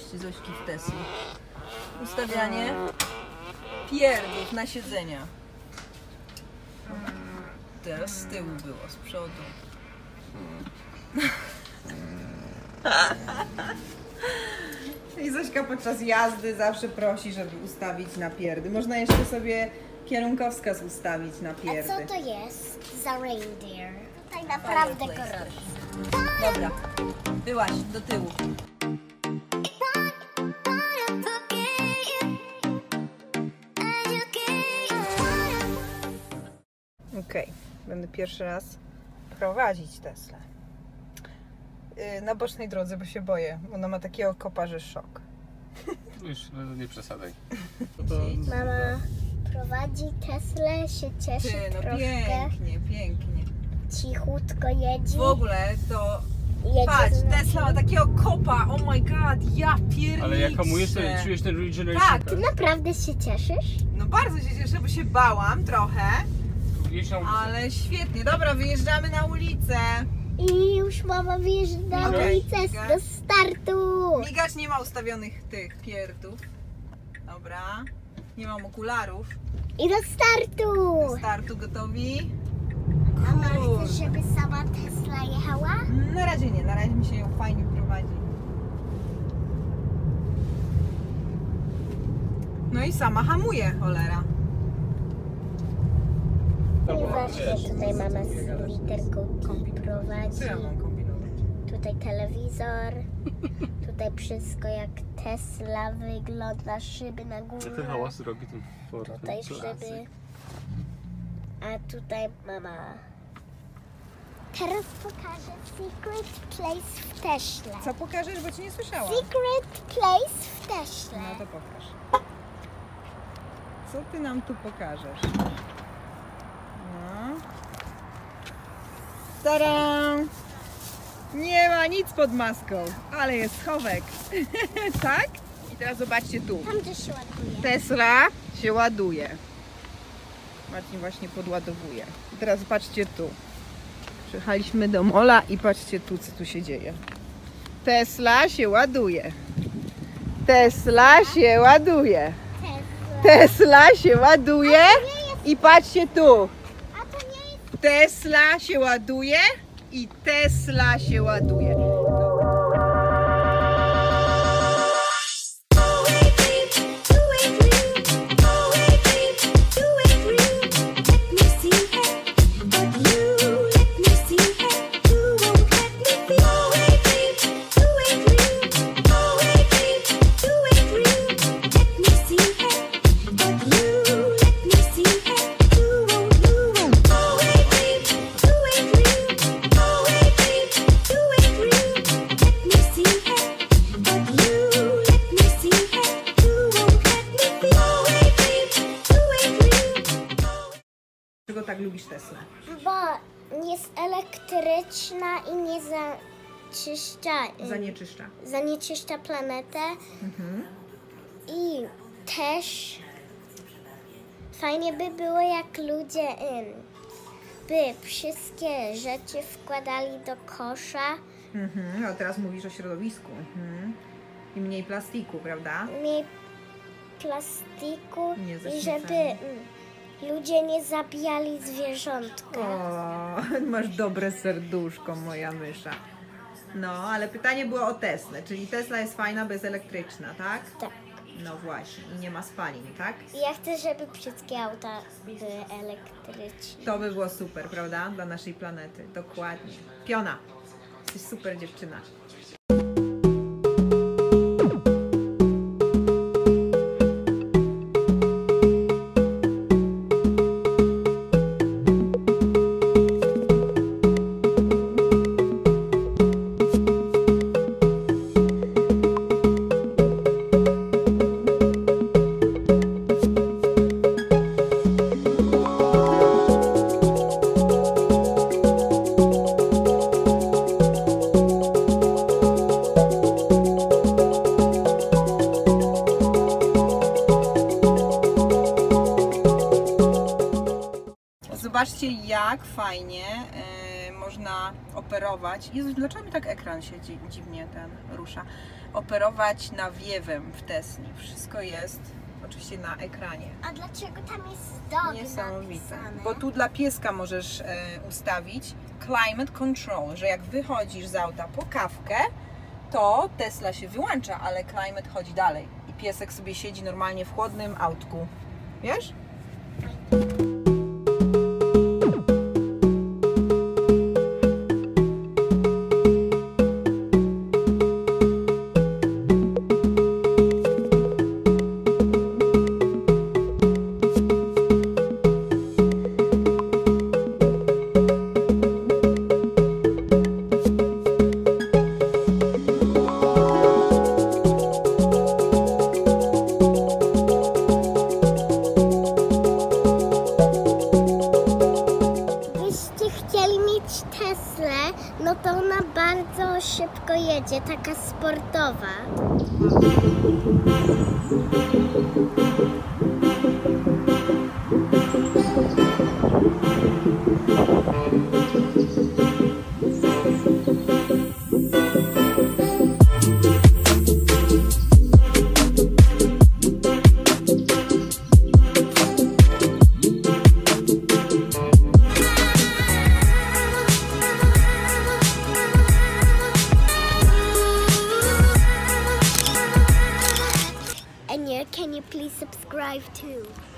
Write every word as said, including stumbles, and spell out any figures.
Zobaczcie, Zośki w Tesli. Ustawianie pierdów na siedzenia. Teraz z tyłu było, z przodu. I Zośka podczas jazdy zawsze prosi, żeby ustawić na pierdy. Można jeszcze sobie kierunkowskaz ustawić na pierdy. A co to jest za reindeer? Tak naprawdę gorąco. Dobra, byłaś do tyłu. Okej, okay. Będę pierwszy raz prowadzić Teslę. Yy, na bocznej drodze, bo się boję. Ona ma takiego kopa, że szok. Już nie przesadzaj. Mama prowadzi Teslę, się cieszy Ty, no troszkę. pięknie, pięknie. Cichutko jedzie. W ogóle to... Jedzie Patrz, z nami. Tesla ma takiego kopa, oh my god, ja pierniczę. Ale jak hamujesz, to czujesz ten regeneration. Tak. Ty naprawdę się cieszysz? No bardzo się cieszę, bo się bałam trochę, Jeźdź na ulicę. ale świetnie. Dobra, wyjeżdżamy na ulicę. I już mama wyjeżdża na Okej, ulicę migasz. do startu. Migacz nie ma ustawionych tych pierdów. Dobra, nie mam okularów. I do startu. Do startu gotowi? Mama, Kurde. chcesz, żeby sama Tesla jechała? Na razie nie, na razie mi się ją fajnie prowadzi. No i sama hamuje, cholera. I właśnie tutaj mama z literką prowadzi. Co ja mam kombinować? Tutaj telewizor. Tutaj wszystko jak Tesla wygląda, szyby na Co ten górze. hałas robi ten Ford? Tutaj szyby. A tutaj mama. Teraz pokażę secret place w Teśle. Co pokażesz, bo ci nie słyszałam? Secret place w Teśle. No to pokaż. Co ty nam tu pokażesz? No. Tadam! Nie ma nic pod maską, ale jest schowek. Tak? I teraz zobaczcie tu. Tam gdzie się ładuje. Tesla się ładuje. Marcin właśnie podładowuje. I teraz patrzcie tu. Przyjechaliśmy do mola i patrzcie tu, co tu się dzieje. Tesla się ładuje. Tesla się ładuje. Tesla. Tesla się ładuje i patrzcie tu. A to nie jest... Tesla się ładuje i Tesla się ładuje. Dlaczego tak lubisz Teslę? Bo jest elektryczna i nie zanieczyszcza, Zanieczyszcza. zanieczyszcza planetę. Mhm. I też fajnie by było, jak ludzie ym, by wszystkie rzeczy wkładali do kosza, Mhm. A teraz mówisz o środowisku. Mhm. I mniej plastiku, prawda? mniej plastiku Nie i zaśmiecanie. żeby ym, ludzie nie zabijali zwierzątka. O, masz dobre serduszko, moja mysza. No, ale pytanie było o Teslę, czyli Tesla jest fajna, bezelektryczna, tak? Tak. No właśnie, i nie ma spalin, tak? I ja chcę, żeby wszystkie auta były elektryczne. To by było super, prawda? Dla naszej planety, dokładnie. Piona, jesteś super dziewczyna. Zobaczcie, jak fajnie y, można operować. Jezu, dlaczego mi tak ekran się dzi dziwnie ten rusza? Operować nawiewem w Tesli. Wszystko jest oczywiście na ekranie. A dlaczego tam jest dog Niesamowite. napisane? Bo tu dla pieska możesz e, ustawić climate control, że jak wychodzisz z auta po kawkę, to Tesla się wyłącza, ale climate chodzi dalej. I piesek sobie siedzi normalnie w chłodnym autku. Wiesz? Teslę, no to ona bardzo szybko jedzie, taka sportowa. Can you please subscribe too?